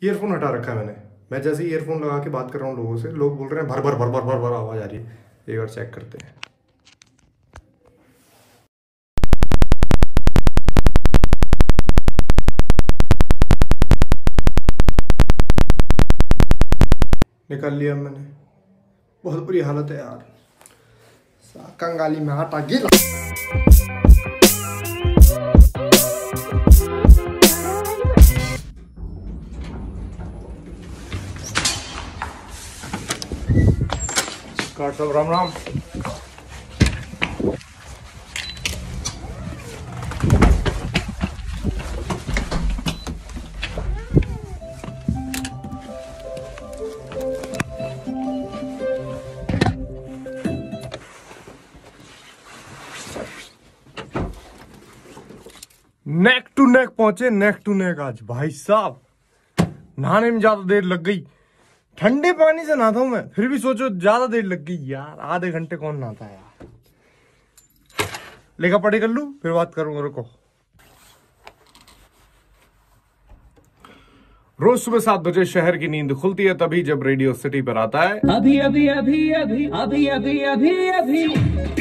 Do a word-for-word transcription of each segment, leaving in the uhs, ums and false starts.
Earphone हटा रखा है मैंने। मैं जैसे ही ईयरफोन लगा के बात कर रहा हूँ लोगों से, लोग बोल रहे हैं भर भर भर भर भर भर आवाज़ आ रही है। एक बार चेक करते हैं। निकाल लिया मैंने। बहुत बुरी हालत है यार, कंगाली में आटा गिरा। सब राम राम। नेक टू नेक पहुंचे, नेक टू नेक। आज भाई साहब नहाने में ज्यादा देर लग गई। ठंडे पानी से नहाता हूं मैं, फिर भी सोचो ज्यादा देर लग गई यार। आधे घंटे कौन नहाता है यार। लेखा पढ़ी कर लूं फिर बात करूंगा, रुको। रोज सुबह सात बजे शहर की नींद खुलती है तभी जब रेडियो सिटी पर आता है अभी अभी अभी अभी अभी अभी अभी अभी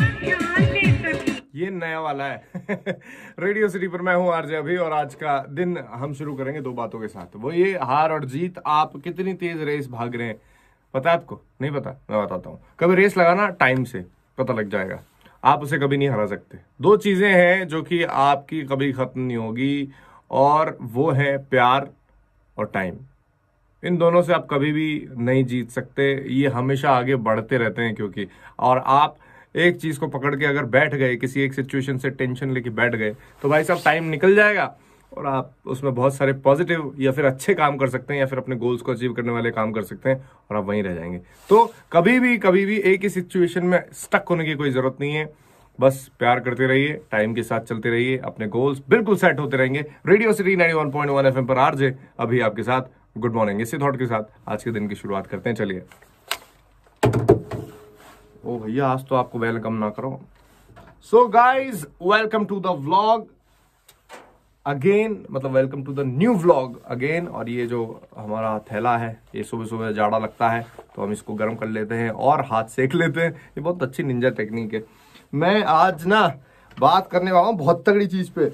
ये नया वाला है। रेडियो सिटी पर मैं हूं आरजे अभी, और आज का दिन हम शुरू करेंगे दो बातों के साथ। वो ये, हार और जीत। आप कितनी तेज रेस भाग रहे हैं पता है आपको? नहीं पता? मैं बताता हूं। कभी रेस लगाना टाइम से, पता लग जाएगा। आप उसे कभी नहीं हरा सकते। दो चीजें हैं जो कि आपकी कभी खत्म नहीं होगी, और वो है प्यार और टाइम। इन दोनों से आप कभी भी नहीं जीत सकते। ये हमेशा आगे बढ़ते रहते हैं क्योंकि, और आप एक चीज को पकड़ के अगर बैठ गए, किसी एक सिचुएशन से टेंशन लेके बैठ गए, तो भाई साहब टाइम निकल जाएगा और आप उसमें बहुत सारे पॉजिटिव या फिर अच्छे काम कर सकते हैं, या फिर अपने गोल्स को अचीव करने वाले काम कर सकते हैं, और आप वहीं रह जाएंगे। तो कभी भी कभी भी एक ही सिचुएशन में स्टक होने की कोई जरूरत नहीं है। बस प्यार करते रहिए, टाइम के साथ चलते रहिए, अपने गोल्स बिल्कुल सेट होते रहेंगे। Radio city ninety one point one FM पर आरजे अभी आपके साथ गुड मॉर्निंग। इसी थॉट के साथ आज के दिन की शुरुआत करते हैं। चलिए। ओ भैया, आज तो आपको वेलकम ना करो। So guys, welcome to the vlog again, मतलब welcome to the new vlog again. और ये जो हमारा थैला है, ये सुबह सुबह जाड़ा लगता है तो हम इसको गर्म कर लेते हैं और हाथ सेक लेते हैं। ये बहुत अच्छी निंजा टेक्निक है। मैं आज ना बात करने वाला हूँ बहुत तगड़ी चीज पे।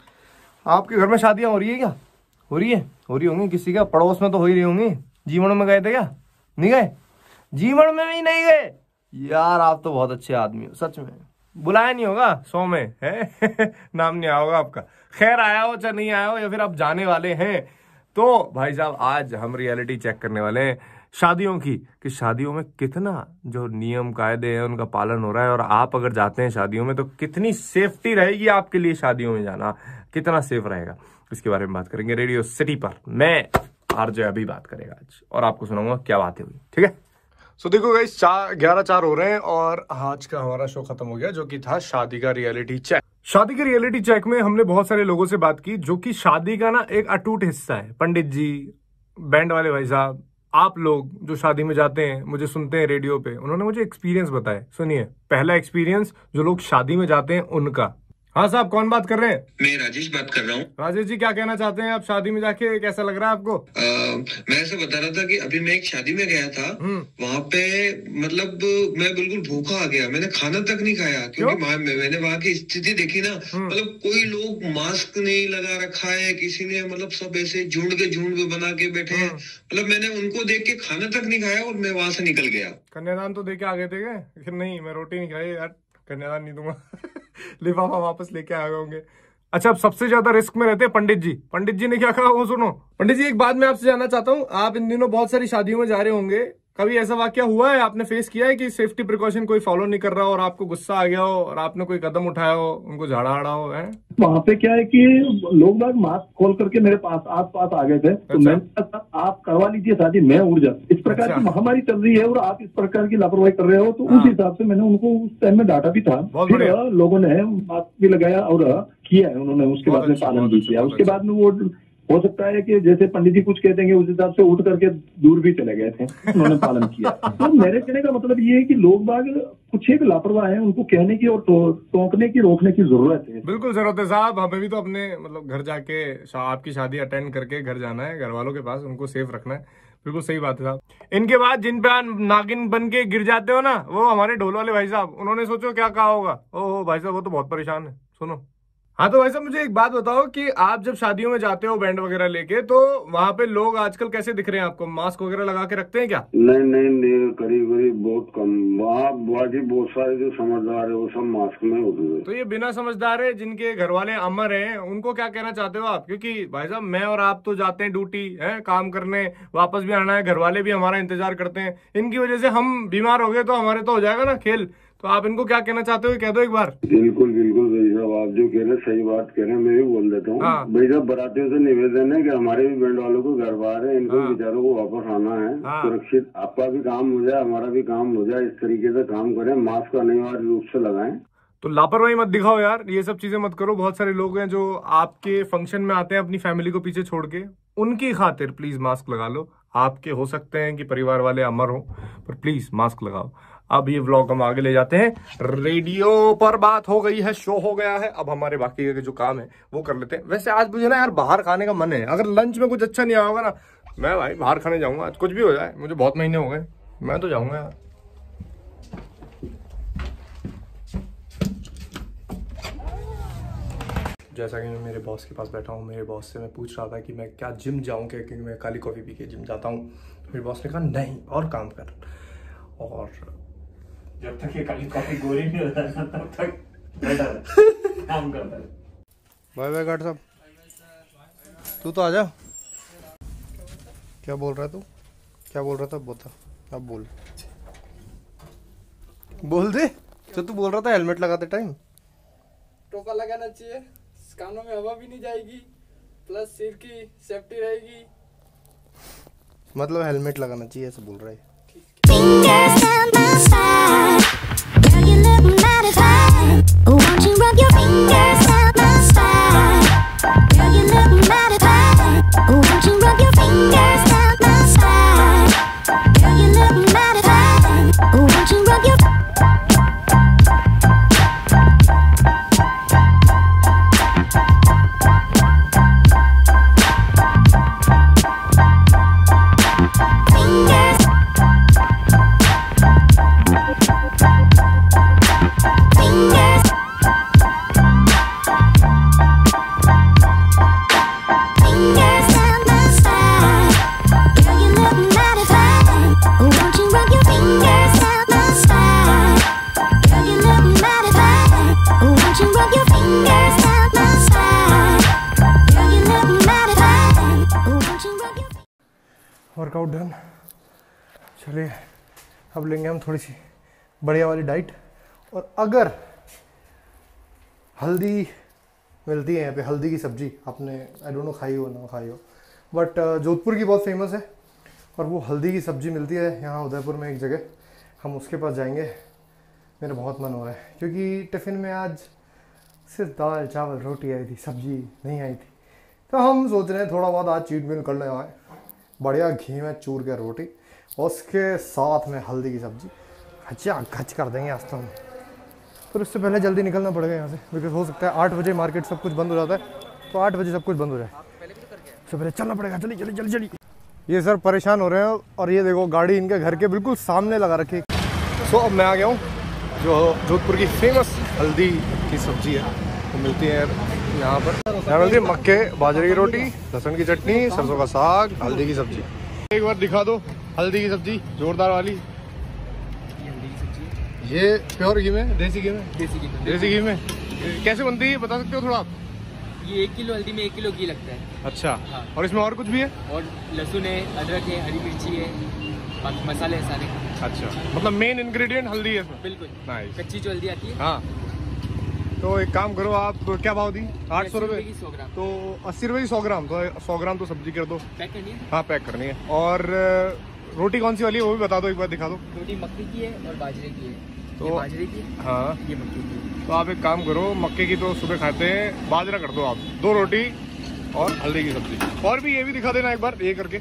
आपके घर में शादियां हो रही है क्या? हो रही है? हो रही होंगी किसी का पड़ोस में तो हो ही रही होंगी। जीवन में गए थे क्या? नहीं गए? जीवन में भी नहीं गए यार। आप तो बहुत अच्छे आदमी हो सच में। बुलाया नहीं होगा सौ में है। नाम नहीं आया होगा आपका। खैर, आया हो चाहे नहीं आया हो, या फिर आप जाने वाले हैं, तो भाई साहब आज हम रियलिटी चेक करने वाले हैं शादियों की, कि शादियों में कितना जो नियम कायदे हैं उनका पालन हो रहा है। और आप अगर जाते हैं शादियों में तो कितनी सेफ्टी रहेगी आपके लिए। शादियों में जाना कितना सेफ रहेगा, इसके बारे में बात करेंगे रेडियो सिटी पर। मैं आरजे अभी बात करेगा आज, और आपको सुनाऊंगा क्या बातें हुई। ठीक है? सो so, देखो गाइस, चार ग्यारह चार हो रहे हैं और आज का हमारा शो खत्म हो गया, जो कि था शादी का रियलिटी चेक। शादी के रियलिटी चेक में हमने बहुत सारे लोगों से बात की, जो कि शादी का ना एक अटूट हिस्सा है। पंडित जी, बैंड वाले भाई साहब, आप लोग जो शादी में जाते हैं, मुझे सुनते हैं रेडियो पे, उन्होंने मुझे एक्सपीरियंस बताए। सुनिए, पहला एक्सपीरियंस जो लोग शादी में जाते हैं उनका। हाँ साहब, कौन बात कर रहे हैं? मैं राजेश बात कर रहा हूँ। राजेश जी, क्या कहना चाहते हैं आप शादी में जाके? कैसा लग रहा है आपको? आ, मैं ऐसा बता रहा था कि अभी मैं एक शादी में गया था, वहाँ पे मतलब मैं बिल्कुल भूखा आ गया। मैंने खाना तक नहीं खाया क्योंकि मैंने वहाँ की स्थिति देखी ना। मतलब कोई लोग मास्क नहीं लगा रखा है, किसी ने मतलब सब ऐसे झुंड के झुंड में बना के बैठे हैं। मतलब मैंने उनको देख के खाना तक नहीं खाया और मैं वहां से निकल गया। कन्यादान तो देके आ गए थे क्या? नहीं, मैं रोटी नहीं खाई यार, कन्यादान नहीं दूंगा। लिफाफा वापस लेके आ गए होंगे। अच्छा, अब सबसे ज्यादा रिस्क में रहते हैं पंडित जी। पंडित जी ने क्या कहा वो सुनो। पंडित जी, एक बात मैं आपसे जानना चाहता हूँ, आप इन दिनों बहुत सारी शादियों में जा रहे होंगे, कभी ऐसा वाकया हुआ है, आपने फेस किया है कि सेफ्टी प्रिकॉशन कोई फॉलो नहीं कर रहा हो और आपको गुस्सा आ गया हो और आपने कोई कदम उठाया हो, उनको झाड़ा आड़ा हो? है वहाँ पे क्या है कि लोग बाग मास्क खोल करके मेरे पास आस पास आ गए थे। तो अच्छा। मैंने कहा आप करवा लीजिए शादी, मैं उड़ जाता। इस प्रकार अच्छा। की महामारी चल रही है और आप इस प्रकार की लापरवाही कर रहे हो, तो हाँ। उस हिसाब से मैंने उनको उस टाइम में डांटा भी था। फिर लोगों ने मास्क भी लगाया और किया है उन्होंने, उसके बाद में पालन भी किया। उसके बाद में वो हो सकता है कि जैसे पंडित जी कुछ कह देंगे उस हिसाब से उठ करके दूर भी चले गए थे, उन्होंने पालन किया। तो मेरे कहने का मतलब ये है कि लोग बाग कुछ एक लापरवाह है, उनको कहने की और टोकने की, रोकने की जरूरत है। बिल्कुल जरूरत है साहब, हमें भी तो अपने मतलब घर जाके आपकी शादी अटेंड करके घर जाना है, घर वालों के पास उनको सेफ रखना है। बिल्कुल सही बात है साहब। इनके बाद जिन पे नागिन बन के गिर जाते हो ना, वो हमारे ढोल वाले भाई साहब, उन्होंने सोचो क्या कहा होगा। ओहो भाई साहब, वो तो बहुत परेशान है। सुनो, हाँ तो भाई साहब मुझे एक बात बताओ कि आप जब शादियों में जाते हो बैंड वगैरह लेके, तो वहाँ पे लोग आजकल कैसे दिख रहे हैं आपको? मास्क वगैरह लगा के रखते हैं क्या? नहीं नहीं नहीं, करीब करीब बहुत कम। वहाँ बाकी बहुत सारे जो समझदार है वो सब मास्क में होते हैं। तो ये बिना समझदार है जिनके घर वाले अमर हैं, उनको क्या कहना चाहते हो आप? क्योंकि भाई साहब मैं और आप तो जाते हैं ड्यूटी है, काम करने, वापस भी आना है, घर वाले भी हमारा इंतजार करते हैं। इनकी वजह से हम बीमार हो गए तो हमारे तो हो जाएगा ना खेल। तो आप इनको क्या कहना चाहते हो, कह दो एक बार। बिल्कुल बिल्कुल भाई साहब, आप जो कह रहे हैं सही बात कह रहे हैं, मैं भी बोल देता हूँ। हाँ। भाई साहब बरातियों से निवेदन है कि हमारे भी बैंड वालों को घर बाहर है, इनको हाँ। बेचारों को वापस आना है। हाँ। सुरक्षित आपका भी काम हो जाए, हमारा भी काम हो जाए, इस तरीके से काम करें। मास्क अनिवार्य रूप से लगाएं। तो लापरवाही मत दिखाओ यार, ये सब चीजें मत करो। बहुत सारे लोग हैं जो आपके फंक्शन में आते हैं अपनी फैमिली को पीछे छोड़ के, उनकी खातिर प्लीज मास्क लगा लो। आपके हो सकते हैं कि परिवार वाले अमर हो, पर प्लीज मास्क लगाओ। अब ये व्लॉग हम आगे ले जाते हैं। रेडियो पर बात हो गई है, शो हो गया है, अब हमारे बाकी के जो काम है वो कर लेते हैं। वैसे आज मुझे ना यार बाहर खाने का मन है। अगर लंच में कुछ अच्छा नहीं आया होगा ना, मैं भाई बाहर खाने जाऊंगा आज, कुछ भी हो जाए। मुझे बहुत महीने हो गए, मैं तो जाऊंगा यार। जैसा कि मैं मेरे बॉस के पास बैठा हूँ, मेरे बॉस से मैं पूछ रहा था कि मैं क्या जिम जाऊँ क्या, क्योंकि मैं काली कॉफ़ी पी के जिम जाता हूँ। मेरे बॉस ने कहा नहीं, और काम कर। और जब तक ये काली कॉफी गोरी नहीं होता ना, तब तक बेटर काम करता है। बाय बाय गार्ड साहब, तू तो आ जा। क्या बोल रहा है तू? क्या बोल रहा था? बता, अब बोल बोल दे। तो तू बोल रहा था हेलमेट लगाते टाइम टोपा लगाना चाहिए, कानों में हवा भी नहीं जाएगी, प्लस सिर की सेफ्टी रहेगी। मतलब हेलमेट लगाना चाहिए ऐसा बोल रहा है। Fingers down my spine, girl you look mighty fine. Won't you rub your fingers down my spine, girl you look mighty fine. Won't you rub your fingers down my spine, girl you look mighty fine. Won't you rub your workout done. चलिए अब लेंगे हम थोड़ी सी बढ़िया वाली diet. और अगर हल्दी मिलती है यहाँ पे, हल्दी की सब्जी, आपने आई डोंट नो खाई हो ना खाई हो, बट जोधपुर की बहुत फेमस है और वो हल्दी की सब्जी मिलती है यहाँ उदयपुर में एक जगह। हम उसके पास जाएंगे, मेरा बहुत मन हो रहा है क्योंकि टिफ़िन में आज सिर्फ दाल चावल रोटी आई थी, सब्जी नहीं आई थी। तो हम सोच रहे हैं थोड़ा बहुत आज चीट मील कर लें, आए बढ़िया घी में चूर के रोटी और उसके साथ में हल्दी की सब्जी, खचा खच कर देंगे आज तो हम। फिर उससे पहले जल्दी निकलना पड़ेगा यहाँ से, बिकॉज हो सकता है आठ बजे मार्केट सब कुछ बंद हो जाता है, तो आठ बजे सब कुछ बंद हो जाए। उससे पहले चलना पड़ेगा, जल्दी जल्दी जल्दी जल्दी। ये सर परेशान हो रहे हैं और ये देखो गाड़ी इनके घर के बिल्कुल सामने लगा रखी। सो अब मैं आ गया हूँ, जो जोधपुर की फेमस हल्दी की सब्जी है वो मिलती है यहाँ पर। यहाँ मिलती है मक्के बाजरे की रोटी, लहसुन की चटनी, सरसों का साग, हल्दी की सब्जी। एक बार दिखा दो हल्दी की सब्जी जोरदार वाली। ये प्योर घी में, देसी घी में, देसी घी देसी घी में कैसे बनती है बता सकते हो थोड़ा आप? ये एक किलो हल्दी में एक किलो घी लगता है। अच्छा। हाँ। और इसमें और कुछ भी है? और लहसुन है, अदरक है, हरी मिर्ची है, बाकी मसाले हैं सारे। अच्छा, मतलब मेन इंग्रेडिएंट हल्दी है इसमें? बिल्कुल। नाइस। कच्ची जो हल्दी आती है। हाँ, तो एक काम करो आप, क्या भाव दी? आठ सौ रुपये की सौ ग्राम। तो अस्सी रुपये की सौ ग्राम, तो सौ ग्राम तो सब्जी कर दो। पैक करनी है? हाँ पैक करनी है। और रोटी कौन सी वाली है वो भी बता दो, एक बार दिखा दो। रोटी मक्के की है और बाजरे की है। तो ये बाजरे की है, हाँ, ये मक्के की है। तो आप एक काम करो, मक्के की तो सुबह खाते हैं, बाजरा कर दो आप, दो रोटी और हल्दी की सब्जी। और भी ये भी दिखा देना एक बार ये करके।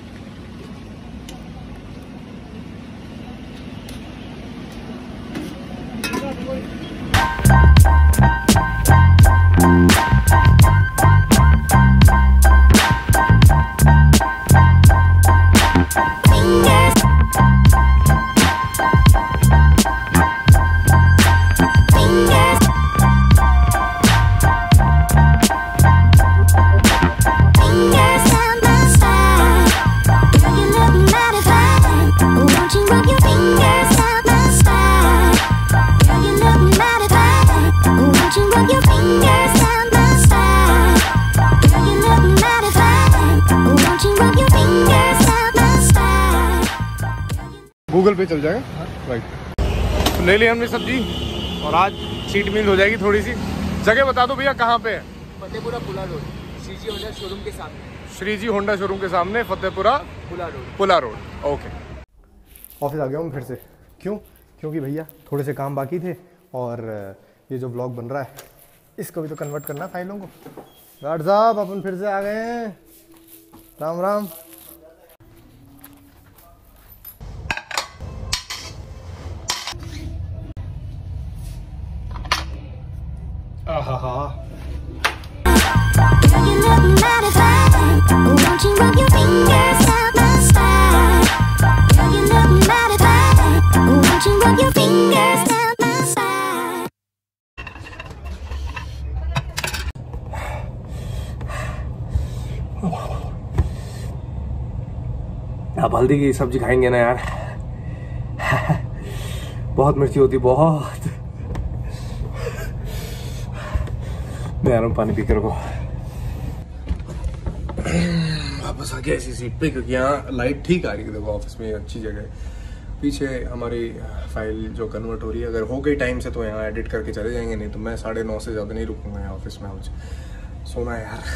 गूगल पे चल जाएगा। राइट, तो ले लिया हमने सब्जी और आज चीट मील हो जाएगी थोड़ी सी। जगह बता दो भैया कहाँ पे है? फतेहपुरा पुला रोड, श्रीजी होंडा शोरूम के सामने। श्रीजी होंडा शोरूम के सामने फतेहपुरा पुला रोड। पुला रोड। ओके, ऑफिस आ गया हूँ फिर से। क्यों? क्योंकि भैया थोड़े से काम बाकी थे और ये जो ब्लॉग बन रहा है इसको भी तो कन्वर्ट करना फाइलों को। गार्ड साहब अपन फिर से आ गए हैं। राम राम। आहा, अब हल्दी की सब्जी खाएंगे ना यार। बहुत मिर्ची होती, बहुत। मैं आ रहा हूँ पानी पी कर को। वापस आ गया इसी सीट पे क्योंकि यहाँ लाइट ठीक आ रही है। देखो ऑफिस में अच्छी जगह है। पीछे हमारी फाइल जो कन्वर्ट हो रही है, अगर हो गई टाइम से तो यहाँ एडिट करके चले जाएंगे, नहीं तो मैं साढ़े नौ से ज़्यादा नहीं रुकूंगा यहाँ ऑफिस में। आज सोना है यार।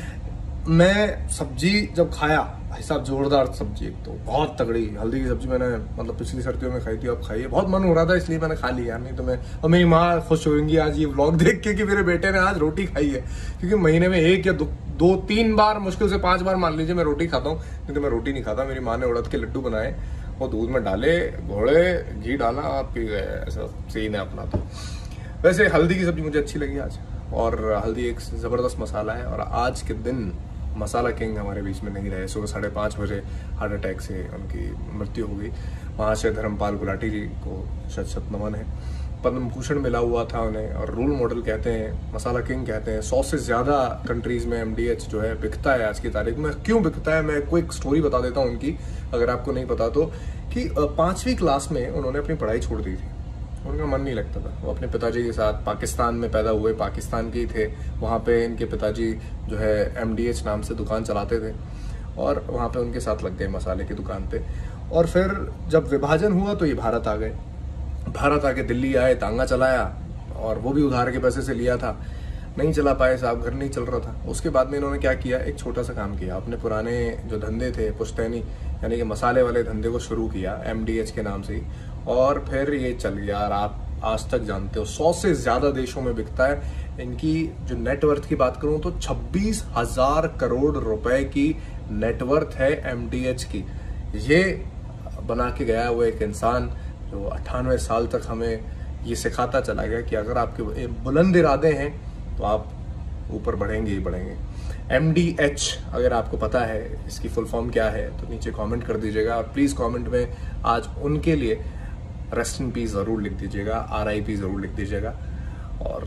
मैं सब्जी जब खाया, भाई साहब जोरदार सब्जी, एक तो बहुत तगड़ी हल्दी की सब्जी मैंने मतलब पिछली सर्दियों में खाई थी, अब खाई है। बहुत मन हो रहा था इसलिए मैंने खा ली यार, नहीं तो मैं, और मेरी माँ खुश होंगी आज ये व्लॉग देख के कि मेरे बेटे ने आज रोटी खाई है। क्योंकि महीने में एक या दो, दो तीन बार, मुश्किल से पांच बार मान लीजिए मैं रोटी खाता हूँ, नहीं तो मैं रोटी नहीं खाता। मेरी माँ ने उड़द के लड्डू बनाए और दूध में डाले, घोड़े, घी डाला और पी गए। ऐसा सीन है अपना। तो वैसे हल्दी की सब्जी मुझे अच्छी लगी आज, और हल्दी एक जबरदस्त मसाला है। और आज के दिन मसाला किंग हमारे बीच में नहीं रहे। सुबह साढ़े पाँच बजे हार्ट अटैक से उनकी मृत्यु हो गई। वहाँ से धर्मपाल गुलाटी जी को शत शत नमन है। पद्म भूषण मिला हुआ था उन्हें, और रोल मॉडल कहते हैं, मसाला किंग कहते हैं। सौ से ज़्यादा कंट्रीज़ में एमडीएच जो है बिकता है आज की तारीख में। क्यों बिकता है, मैं कोई एक स्टोरी बता देता हूँ उनकी, अगर आपको नहीं पता तो। कि पाँचवीं क्लास में उन्होंने अपनी पढ़ाई छोड़ दी थी, उनका मन नहीं लगता था। वो अपने पिताजी के साथ पाकिस्तान में पैदा हुए, पाकिस्तान के ही थे। वहाँ पे इनके पिताजी जो है एमडीएच नाम से दुकान चलाते थे, और वहाँ पे उनके साथ लग गए मसाले की दुकान पे। और फिर जब विभाजन हुआ तो ये भारत आ गए। भारत आके दिल्ली आए, तांगा चलाया, और वो भी उधार के पैसे से लिया था। नहीं चला पाए साहब, घर नहीं चल रहा था। उसके बाद में इन्होंने क्या किया, एक छोटा सा काम किया। अपने पुराने जो धंधे थे, पुश्तैनी यानी कि मसाले वाले धंधे को शुरू किया एमडीएच के नाम से ही, और फिर ये चल गया। और आप आज तक जानते हो सौ से ज्यादा देशों में बिकता है। इनकी जो नेटवर्थ की बात करूं तो छब्बीस हजार करोड़ रुपए की नेटवर्थ है एमडीएच की। ये बना के गया वो एक इंसान जो अट्ठानवे साल तक हमें ये सिखाता चला गया कि अगर आपके बुलंद इरादे हैं तो आप ऊपर बढ़ेंगे ही बढ़ेंगे। एमडीएच अगर आपको पता है इसकी फुल फॉर्म क्या है तो नीचे कमेंट कर दीजिएगा, और प्लीज कमेंट में आज उनके लिए रेस्ट इन पीस जरूर लिख दीजिएगा, आरआईपी जरूर लिख दीजिएगा। और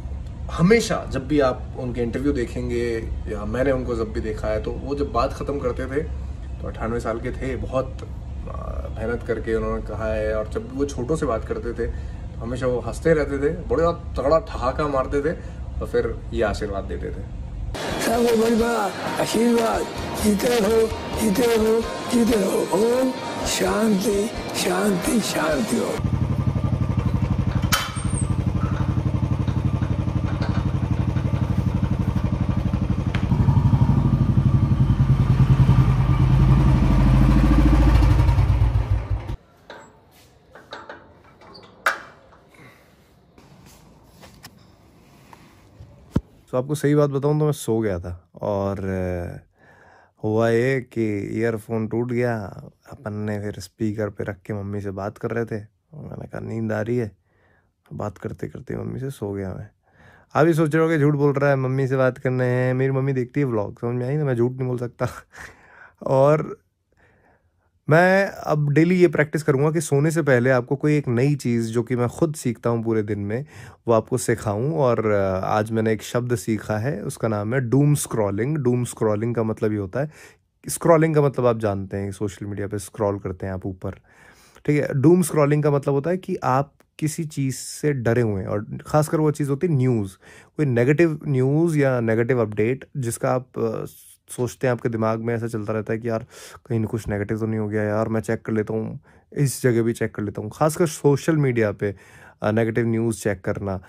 हमेशा जब भी आप उनके इंटरव्यू देखेंगे, या मैंने उनको जब भी देखा है, तो वो जब बात खत्म करते थे तो अट्ठानवे साल के थे, बहुत मेहनत करके उन्होंने कहा है। और जब वो छोटों से बात करते थे तो हमेशा वो हंसते रहते थे, बड़ा तगड़ा ठहाका मारते थे, और फिर ये आशीर्वाद देते थे। सबसे बड़ी बात आशीर्वाद, जीते रहो जीते रहो जीते रहो। ओम शांति शांति शांति हो। तो आपको सही बात बताऊं तो मैं सो गया था और हुआ ये कि ईयरफोन टूट गया। अपन ने फिर स्पीकर पे रख के मम्मी से बात कर रहे थे, मैंने कहा नींद आ रही है, बात करते करते मम्मी से सो गया मैं। अभी सोच रहे हो कि झूठ बोल रहा है, मम्मी से बात करने हैं। मेरी मम्मी देखती है व्लॉग, समझ में आई ना, मैं झूठ नहीं बोल सकता। और मैं अब डेली ये प्रैक्टिस करूँगा कि सोने से पहले आपको कोई एक नई चीज़ जो कि मैं खुद सीखता हूँ पूरे दिन में, वो आपको सिखाऊं। और आज मैंने एक शब्द सीखा है, उसका नाम है डूम स्क्रॉलिंग। डूम स्क्रॉलिंग का मतलब ये होता है, स्क्रॉलिंग का मतलब आप जानते हैं, सोशल मीडिया पे स्क्रॉल करते हैं आप ऊपर, ठीक है। डूम स्क्रॉलिंग का मतलब होता है कि आप किसी चीज़ से डरे हुए हैं, और ख़ासकर वो चीज़ होती है न्यूज़, कोई नेगेटिव न्यूज़ या नेगेटिव अपडेट जिसका आप सोचते हैं, आपके दिमाग में ऐसा चलता रहता है कि यार कहीं ना कुछ नेगेटिव तो नहीं हो गया यार, मैं चेक कर लेता हूँ, इस जगह भी चेक कर लेता हूँ। खासकर सोशल मीडिया पे नेगेटिव न्यूज़ चेक करना,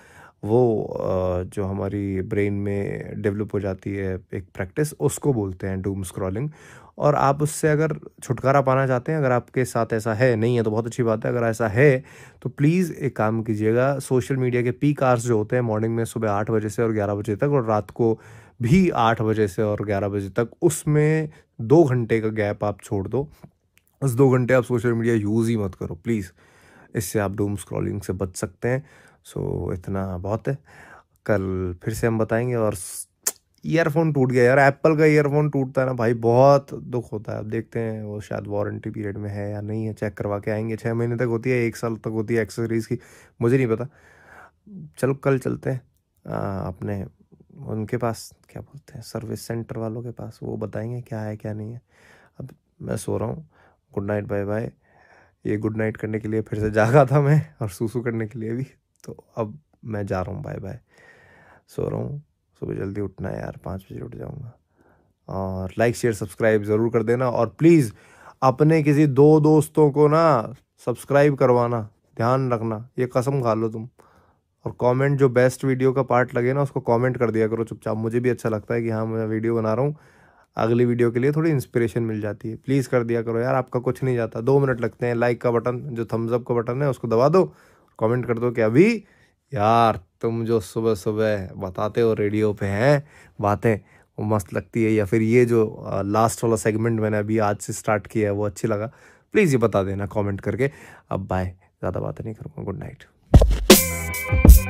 वो जो हमारी ब्रेन में डेवलप हो जाती है एक प्रैक्टिस, उसको बोलते हैं डूम स्क्रॉलिंग। और आप उससे अगर छुटकारा पाना चाहते हैं, अगर आपके साथ ऐसा है, नहीं है तो बहुत अच्छी बात है, अगर ऐसा है तो प्लीज़ एक काम कीजिएगा, सोशल मीडिया के पीक आवर्स जो होते हैं मॉर्निंग में सुबह आठ बजे से और ग्यारह बजे तक, और रात को भी आठ बजे से और ग्यारह बजे तक, उसमें दो घंटे का गैप आप छोड़ दो। उस दो घंटे आप सोशल मीडिया यूज़ ही मत करो प्लीज़, इससे आप डूम स्क्रॉलिंग से बच सकते हैं। सो इतना बहुत है, कल फिर से हम बताएंगे। और ईयरफोन टूट गया यार, एप्पल का ईयरफोन टूटता है ना भाई, बहुत दुख होता है। अब देखते हैं वो शायद वारंटी पीरियड में है या नहीं है, चेक करवा के आएंगे। छः महीने तक होती है, एक साल तक होती है एक्सेसरीज़ की, मुझे नहीं पता। चलो कल चलते हैं अपने उनके पास, क्या बोलते हैं, सर्विस सेंटर वालों के पास, वो बताएंगे क्या है क्या नहीं है। अब मैं सो रहा हूँ, गुड नाइट, बाय बाय। ये गुड नाइट करने के लिए फिर से जागा था मैं, और सूसू करने के लिए भी, तो अब मैं जा रहा हूँ, बाय बाय। सो रहा हूँ, सुबह जल्दी उठना है यार, पाँच बजे उठ जाऊँगा। और लाइक शेयर सब्सक्राइब ज़रूर कर देना, और प्लीज़ अपने किसी दो दोस्तों को ना सब्सक्राइब करवाना, ध्यान रखना, ये कसम खा लो तुम। और कमेंट, जो बेस्ट वीडियो का पार्ट लगे ना उसको कमेंट कर दिया करो चुपचाप, मुझे भी अच्छा लगता है कि हाँ मैं वीडियो बना रहा हूँ, अगली वीडियो के लिए थोड़ी इंस्पिरेशन मिल जाती है। प्लीज़ कर दिया करो यार, आपका कुछ नहीं जाता, दो मिनट लगते हैं। लाइक का बटन, जो थम्स अप का बटन है उसको दबा दो, कमेंट कर दो कि अभी यार तुम जो सुबह सुबह बताते हो रेडियो पे हैं बातें, वो मस्त लगती है, या फिर ये जो लास्ट वाला सेगमेंट मैंने अभी आज से स्टार्ट किया है वो अच्छी लगा, प्लीज़ ये बता देना कमेंट करके। अब बाय, ज़्यादा बातें नहीं करूँगा, गुड नाइट।